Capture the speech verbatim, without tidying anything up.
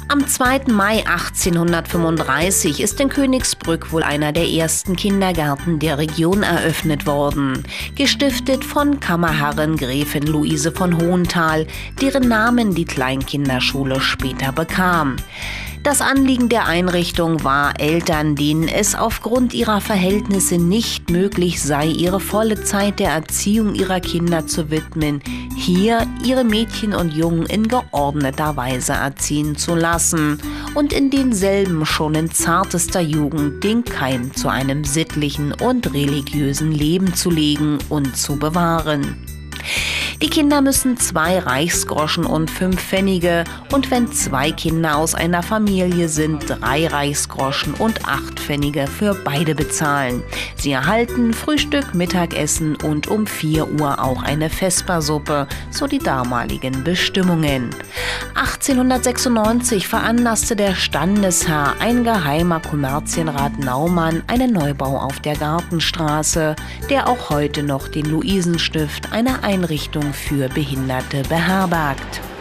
Am zweiten Mai achtzehnhundertfünfunddreißig ist in Königsbrück wohl einer der ersten Kindergärten der Region eröffnet worden, gestiftet von Kammerherrin Gräfin Luise von Hohenthal, deren Namen die Kleinkinderschule später bekam. Das Anliegen der Einrichtung war, Eltern, denen es aufgrund ihrer Verhältnisse nicht möglich sei, ihre volle Zeit der Erziehung ihrer Kinder zu widmen, hier ihre Mädchen und Jungen in geordneter Weise erziehen zu lassen und in denselben schon in zartester Jugend den Keim zu einem sittlichen und religiösen Leben zu legen und zu bewahren. Die Kinder müssen zwei Reichsgroschen und fünf Pfennige und wenn zwei Kinder aus einer Familie sind, drei Reichsgroschen und acht Pfennige für beide bezahlen. Sie erhalten Frühstück, Mittagessen und um vier Uhr auch eine Vespersuppe, so die damaligen Bestimmungen. achtzehnhundertsechsundneunzig veranlasste der Standesherr, ein geheimer Kommerzienrat Naumann, einen Neubau auf der Gartenstraße, der auch heute noch den Luisenstift, eine Einrichtung für Behinderte, beherbergt.